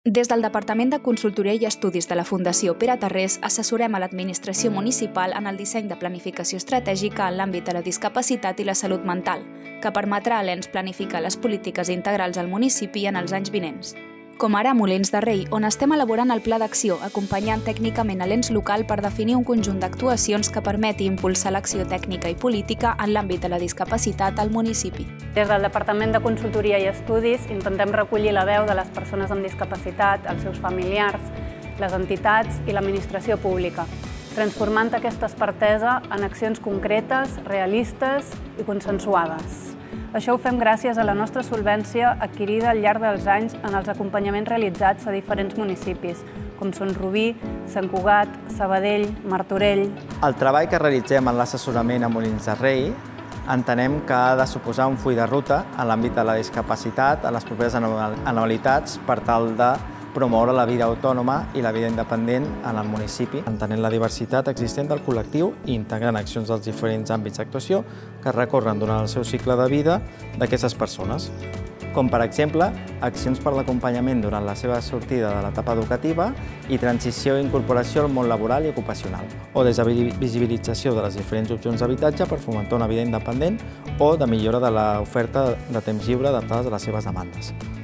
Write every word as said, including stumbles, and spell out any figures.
Des del Departament de Consultoria i Estudis de la Fundació Pere Tarrés assessorem a l'administració municipal en el disseny de planificació estratègica en l'àmbit de la discapacitat i la salut mental, que permetrà a l'ens planificar les polítiques integrals al municipi en els anys vinents. Com ara a Molins de Rei, on estem elaborant el pla d'acció, acompanyant tècnicament a l'ens local per definir un conjunt d'actuacions que permeti impulsar l'acció tècnica i política en l'àmbit de la discapacitat al municipi. Des del Departament de Consultoria i Estudis intentem recollir la veu de les persones amb discapacitat, els seus familiars, les entitats i l'administració pública, transformant aquesta expertesa en accions concretes, realistes i consensuades. Això ho fem gràcies a la nostra solvència adquirida al llarg dels anys en els acompanyaments realitzats a diferents municipis, com són Rubí, Sant Cugat, Sabadell, Martorell. El treball que realitzem en l'assessorament a Molins de Rei entenem que ha de suposar un full de ruta en l'àmbit de la discapacitat a les properes anualitats per tal de promoure la vida autònoma i la vida independent en el municipi, entenent la diversitat existent del col·lectiu i integrant accions dels diferents àmbits d'actuació que recorren durant el seu cicle de vida d'aquestes persones, com per exemple accions per l'acompanyament durant la seva sortida de l'etapa educativa i transició i incorporació al món laboral i ocupacional, o des de visibilització de les diferents opcions d'habitatge per fomentar una vida independent o de millora de l'oferta de temps lliure adaptades a les seves demandes.